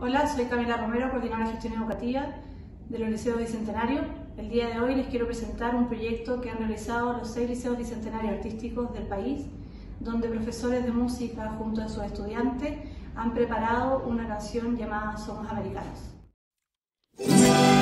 Hola, soy Camila Romero, coordinadora de gestión educativa de los liceos bicentenarios. El día de hoy les quiero presentar un proyecto que han realizado los 6 liceos bicentenarios artísticos del país, donde profesores de música junto a sus estudiantes han preparado una canción llamada Somos Americanos.